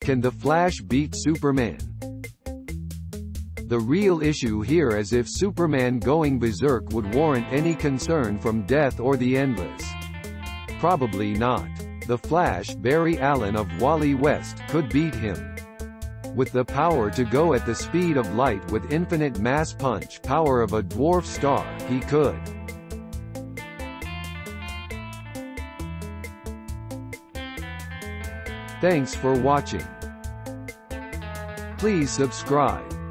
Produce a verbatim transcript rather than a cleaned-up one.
Can the Flash beat Superman? The real issue here is if Superman going berserk would warrant any concern from Death or the Endless. Probably not. The Flash, Barry Allen of Wally West, could beat him. With the power to go at the speed of light with infinite mass punch power of a dwarf star, he could. Thanks for watching. Please subscribe.